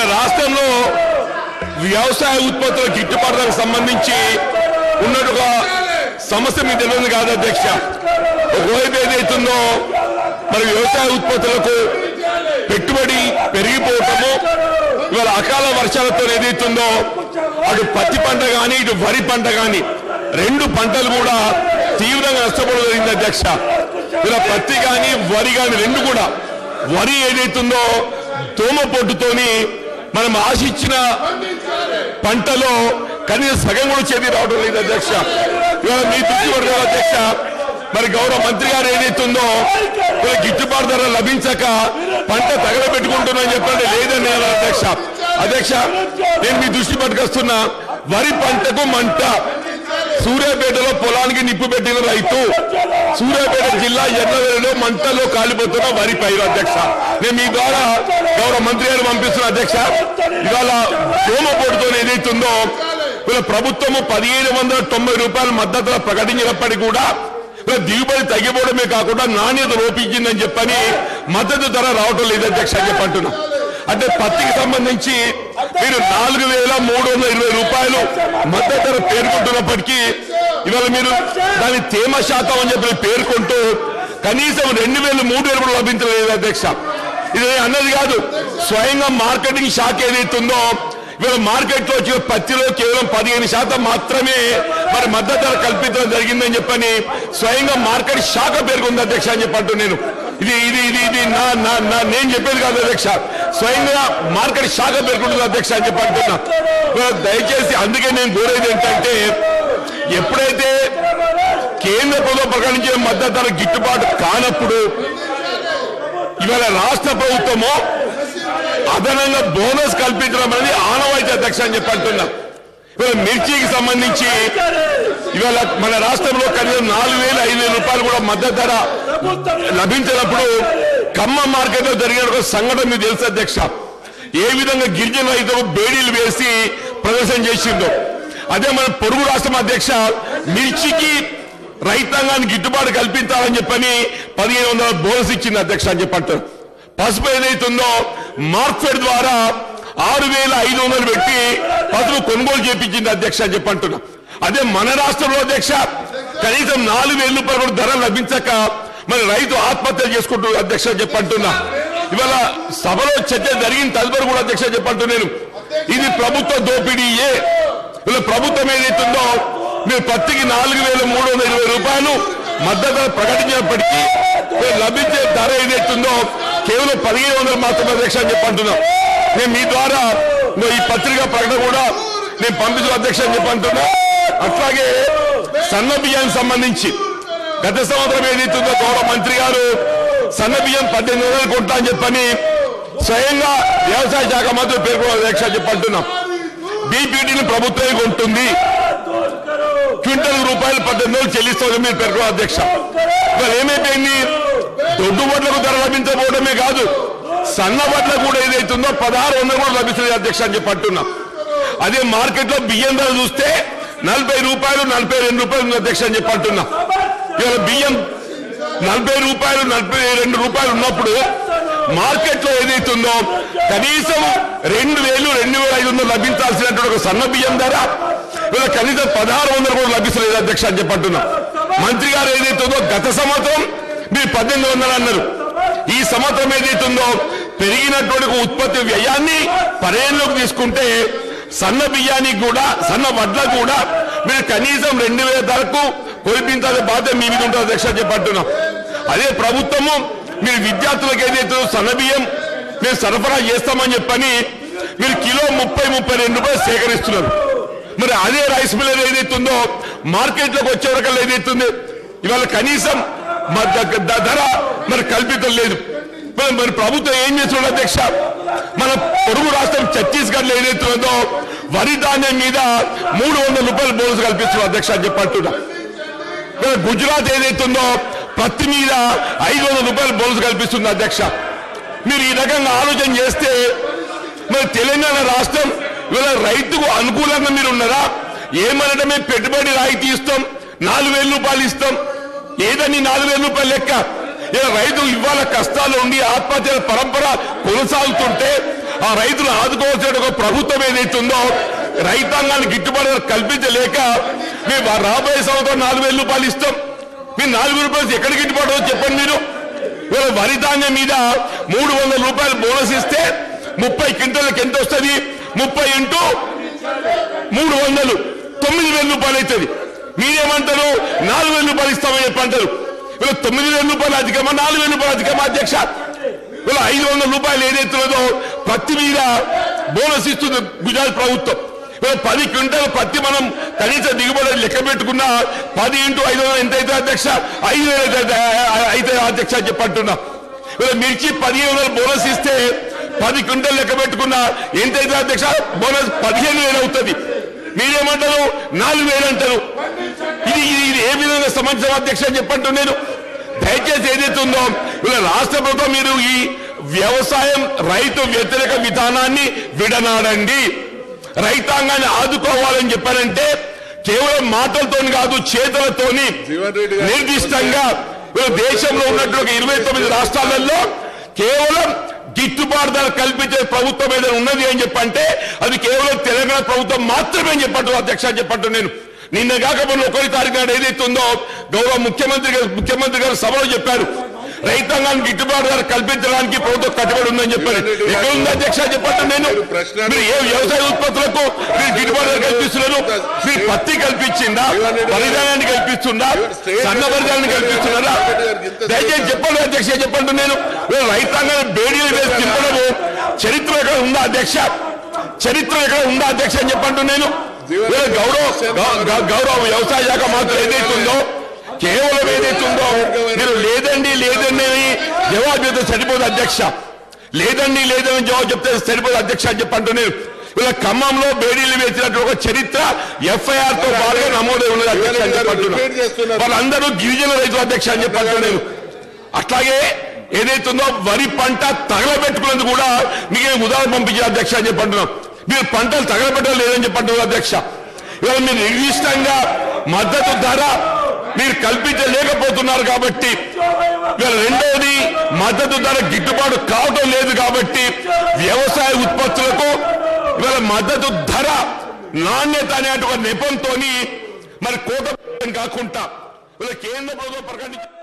ఇవాళ రాష్ట్రంలో వ్యవసాయ ఉత్పత్తుల గిట్టుబాటుకు సంబంధించి ఉన్నట్టుగా సమస్య మీకు తెలియదు కాదు అధ్యక్ష. ఒకవైపు ఏదైతుందో మరి వ్యవసాయ ఉత్పత్తులకు పెట్టుబడి పెరిగిపోవటము, ఇవాళ అకాల వర్షాలతో ఏదైతుందో అటు పత్తి పంట కానీ ఇటు వరి పంట కానీ రెండు పంటలు కూడా తీవ్రంగా నష్టపోవడం జరిగింది అధ్యక్ష. ఇలా పత్తి కానీ వరి కానీ రెండు కూడా, వరి ఏదైతుందో దోమ పొట్టుతోని మనం ఆశించిన పంటలో కనీసం సగం కూడా చేతి రావడం లేదు అధ్యక్ష. ఇవాళ మీ దృష్టి పడుతుంది అధ్యక్ష. మరి గౌరవ మంత్రి గారు ఏదైతుందో గిట్టుబాటు ధర లభించక పంట తగలబెట్టుకుంటున్నారని చెప్పండి లేదని అధ్యక్ష. అధ్యక్ష నేను మీ దృష్టి పట్టుకొస్తున్నా, వరి పంటకు మంట. సూర్యాపేటలో పొలానికి నిప్పు పెట్టిన రైతు, సూర్యాపేట జిల్లా ఎర్రవేలలో మంటలో కాలిపోతున్న వరి పైరు అధ్యక్ష. నేను మీ ద్వారా గౌరవ మంత్రి గారు పంపిస్తున్నా అధ్యక్ష. ఇవాళ దోమపోటుతో ఏదైతుందో ఇలా ప్రభుత్వము 1790 రూపాయల మద్దతు ప్రకటించినప్పటికీ కూడా దిగుబడి తగ్గిపోవడమే కాకుండా నాణ్యత లోపించిందని చెప్పని మద్దతు ధర రావటం లేదు అధ్యక్ష అని చెప్పంటున్నా. అంటే పత్తికి సంబంధించి మీరు 4320 రూపాయలు మద్దతు ధర పేర్కొంటున్నప్పటికీ ఇవాళ మీరు దాని తేమ శాతం అని చెప్పి పేర్కొంటూ కనీసం 2000-3000 కూడా లభించలేదు అధ్యక్ష. ఇది అన్నది కాదు, స్వయంగా మార్కెటింగ్ శాఖ ఏదైతుందో ఇవాళ మార్కెట్ లో వచ్చిన పత్తిలో కేవలం 15% మాత్రమే మరి మద్దతు ధర కల్పించడం జరిగిందని చెప్పని స్వయంగా మార్కెట్ శాఖ పేర్కొంది అధ్యక్ష అని చెప్పంటూ నేను ఇది ఇది ఇది ఇది నేను చెప్పేది కాదు అధ్యక్ష, స్వయంగా మార్కెట్ శాఖ పేర్కొంటుంది అధ్యక్ష అని చెప్పంటున్నా. దయచేసి అందుకే నేను కోరేది ఏంటంటే ఎప్పుడైతే కేంద్ర ప్రభుత్వం ప్రకటించిన మద్దతు ధర గిట్టుబాటు కానప్పుడు ఇవాళ రాష్ట్ర ప్రభుత్వము అదనంగా బోనస్ కల్పించడం అనేది ఆనవాయితీ అధ్యక్ష అని చెప్పంటున్నా. ఇవాళ మిర్చికి సంబంధించి ఇవాళ మన రాష్ట్రంలో కనీసం 4000-5000 రూపాయలు కూడా మద్దతు ధర లభించినప్పుడు ఖమ్మం మార్కెట్ లో జరిగిన ఒక సంఘటన మీకు తెలుసు అధ్యక్ష. ఏ విధంగా గిరిజన రైతులకు బేడీలు వేసి ప్రదర్శన చేసిందో అదే మన పొరుగు రాష్ట్రం అధ్యక్ష మిర్చికి రైతాంగానికి గిట్టుబాటు కల్పించాలని చెప్పని 1500 బోనస్ ఇచ్చింది అధ్యక్ష అని చెప్పంటారు. పసుపు ఏదైతుందో మార్కెట్ ద్వారా 6500 పెట్టి పసుపు కొనుగోలు చేపించింది అధ్యక్ష అని చెప్పంటున్నా. అదే మన రాష్ట్రంలో అధ్యక్ష కనీసం 4000 రూపాయలు కూడా ధర లభించక మరి రైతు ఆత్మహత్యలు చేసుకుంటూ అధ్యక్ష చెప్పంటున్నా. ఇవాళ సభలో చర్చ జరిగిన తదుపరి కూడా అధ్యక్ష చెప్పంటున్నాను ఇది ప్రభుత్వ దోపిడీయే. ఇలా ప్రభుత్వం ఏదైతుందో మీరు పత్తికి 4320 రూపాయలు మద్దతు ప్రకటించినప్పటికీ లభించే ధర ఏదైతుందో కేవలం 1500 మాత్రమే అధ్యక్ష అని చెప్పంటున్నాం. నేను మీ ద్వారా ఈ పత్రికా ప్రకటన కూడా నేను పంపించిన అధ్యక్ష అని చెప్పంటున్నా. అట్లాగే సన్న బియ్యానికి సంబంధించి గత సంవత్సరం ఏదైతుందో గౌరవ మంత్రి గారు సన్న బియ్యం 1800 కొంటా అని చెప్పని స్వయంగా వ్యవసాయ శాఖ మంత్రి పేర్కొన్న అధ్యక్ష చెప్పంటున్నాం. బీపీటీని ప్రభుత్వమే కొంటుంది, క్వింటల్ రూపాయలు 1800 చెల్లిస్తామని మీరు పేర్కొన్న అధ్యక్ష. మరి ఏమైపోయింది, దొడ్డు వడ్లకు ధర లభించబోవడమే కాదు సన్న వడ్ల కూడా ఏదైతుందో 1600 కూడా లభిస్తుంది అధ్యక్ష అని చెప్పంటున్నా. అదే మార్కెట్ లో బియ్యం ధర చూస్తే 40 రూపాయలు 42 రూపాయలు ఉంది అధ్యక్ష అని చెప్పంటున్నా. ఇవాళ బియ్యం 40 రూపాయలు 42 రూపాయలు ఉన్నప్పుడు మార్కెట్ లో ఏదైతుందో కనీసం 2000-2500 లభించాల్సినటువంటి ఒక సన్న బియ్యం ధర ఇలా కనీసం 1600 కూడా లభిస్తలేదు అధ్యక్ష అని చెప్పంటున్నా. మంత్రి గారు ఏదైతుందో గత సంవత్సరం మీరు 1800 అన్నారు. ఈ సంవత్సరం ఏదైతుందో పెరిగినటువంటి ఉత్పత్తి వ్యయాన్ని పరిగణలోకి తీసుకుంటే సన్న బియ్యానికి కూడా సన్న వడ్లకు కూడా మీరు కనీసం 2000 ధరకు కొలిపించాల్సిన బాధ్యత మీ మీద ఉంటుంది అధ్యక్ష చెప్పంటున్నాం. అదే ప్రభుత్వము మీరు విద్యార్థులకు ఏదైతే సన్న బియ్యం మేము సరఫరా చేస్తామని చెప్పని మీరు కిలో 30-32 రూపాయలు సేకరిస్తున్నారు. మరి అదే రైస్ మిల్లర్ ఏదైతుందో మార్కెట్ లోకి వచ్చే వరకు ఏదైతుంది ఇవాళ కనీసం ధర మరి కల్పితం లేదు. మరి ప్రభుత్వం ఏం చేస్తున్నాడు అధ్యక్ష, మన పొరుగు రాష్ట్రం ఛత్తీస్గఢ్ లో ఏదైతుందో వరి ధాన్యం మీద 300 రూపాయలు బోనస్ కల్పిస్తున్నారు అధ్యక్ష అని చెప్పంటున్నా. గుజరాత్ ఏదైతుందో పత్తి మీద 500 రూపాయలు బోనస్ కల్పిస్తుంది అధ్యక్ష. మీరు ఈ రకంగా ఆలోచన చేస్తే మరి తెలంగాణ రాష్ట్రం ఇవాళ రైతుకు అనుకూలంగా మీరు ఉన్నారా? ఏమనటం మేము పెట్టుబడి రాయితీ ఇస్తాం, 4000 రూపాయలు ఇస్తాం, ఏదని 4000 రూపాయలు లెక్క. ఇలా రైతు ఇవాళ కష్టాలు ఉండి ఆత్మహత్యల పరంపర కొనసాగుతుంటే ఆ రైతులు ఆదుకోవాల్సిన ఒక ప్రభుత్వం ఏదైతుందో రైతాంగాన్ని గిట్టుబాటు కల్పించలేక మేము రాబోయే సంవత్సరం 4,000 రూపాయలు ఇస్తాం. మీరు 4,000 రూపాయలు ఎక్కడ గిట్టుబాటు చెప్పండి. మీరు ఇవాళ వరి ధాన్యం మీద 300 రూపాయలు బోనస్ ఇస్తే 30 క్వింటాలకు ఎంత వస్తుంది? 30 ఇంటూ 300 9,000 రూపాయలు అవుతుంది. మీరేమంటారు? 4,000 రూపాయలు ఇస్తామని చెప్పంటారు. ఇలా 9,000 రూపాయలు అధికమా 4,000 రూపాయలు అధికమా అధ్యక్ష? ఇలా 500 రూపాయలు ఏదైతున్నదో పత్తి మీద బోనస్ ఇస్తుంది గుజరాత్ ప్రభుత్వం. ఇలా 10 క్వింటాలు పత్తి మనం కనీస దిగుబడి లెక్క పెట్టుకున్నా 10 ఇంటూ 500 ఎంత అవుతుంది అధ్యక్ష? 5,000 అయితే అధ్యక్ష చెప్పంటున్నా. ఇలా మిర్చి 1,500 బోనస్ ఇస్తే 10 క్వింటాలు లెక్క పెట్టుకున్నా ఎంత అవుతుంది అధ్యక్ష? బోనస్ 15,000 అవుతుంది. మీరేమంటారు? 4,000 అంటారు. ఇది ఏ విధంగా సమంజసం అధ్యక్ష చెప్పంటూ నేను దయచేసి ఏదైతుందో ఇలా రాష్ట్ర ప్రభుత్వం మీరు ఈ వ్యవసాయం రైతు వ్యతిరేక విధానాన్ని విడనాడండి. రైతాంగాన్ని ఆదుకోవాలని చెప్పారంటే కేవలం మాటలతో కాదు చేతులతోని నిర్దిష్టంగా దేశంలో ఉన్నటువంటి 29 రాష్ట్రాలలో కేవలం గిట్టుబాటు ధర కల్పించే ప్రభుత్వం ఏదైనా ఉన్నది అని చెప్పంటే అది కేవలం తెలంగాణ ప్రభుత్వం మాత్రమే అని చెప్పంటు అధ్యక్ష చెప్పంటు నేను నిన్న కాకపోతే 1వ తారీఖు నాడు ఏదైతుందో గౌరవ ముఖ్యమంత్రి గారు సభలో చెప్పారు రైతాంగానికి గిట్టుబాటు ధర కల్పించడానికి ప్రభుత్వం కట్టుబడి ఉందని చెప్పారు. ఎక్కడ ఉంది అధ్యక్ష చెప్పండి. నేను మీరు ఏ వ్యవసాయ ఉత్పత్తులకు మీరు గిట్టుబాటు ధర కల్పిస్తున్నారు? మీరు పత్తి కల్పించిందా? పరిధానాన్ని కల్పిస్తుందా? సన్న పరిధానాన్ని కల్పిస్తున్నారా? దయచేసి చెప్పండి అధ్యక్ష చెప్పండి. నేను రైతాంగాన్ని బేడీలు వేసి తిప్పడము చరిత్ర ఎక్కడ ఉందా అధ్యక్ష? చరిత్ర ఎక్కడ ఉందా అధ్యక్ష అని చెప్పండి. నేను గౌరవ వ్యవసాయ శాఖ మాత్రం ఏదైతుందో కేవలం ఏదైతుందో మీరు లేదండి అని జవాబు చెప్తే సరిపోదు అధ్యక్ష. లేదండి జవాబు చెప్తే సరిపోదు అధ్యక్ష అని చెప్పంటూ నేను ఇలా ఖమ్మంలో బేడీలు వేసినట్టు ఒక చరిత్ర FIR తో బాగా నమోదై ఉన్నది అధ్యక్ష అని చెప్పంటున్నా. వాళ్ళందరూ గిరిజన రైతులు అధ్యక్ష అని చెప్పంటూ నేను అట్లాగే ఏదైతుందో వరి పంట తగలబెట్టుకున్నది కూడా మీకు ఉదాహరణ పంపించిన అధ్యక్ష అని చెప్పంటున్నాం. మీరు పంటలు తగలబెట్టడం లేదని చెప్పంటున్నారు అధ్యక్ష. ఇవాళ మీరు నిర్దిష్టంగా మద్దతు ధర మీరు కల్పించలేకపోతున్నారు కాబట్టి ఇవాళ రెండోది మద్దతు ధర గిట్టుబాటు కావడం లేదు కాబట్టి వ్యవసాయ ఉత్పత్తులకు ఇవాళ మద్దతు ధర నాణ్యత అనే నెపంతో మరి కోట కాకుండా కేంద్ర ప్రభుత్వం ప్రకటించారు.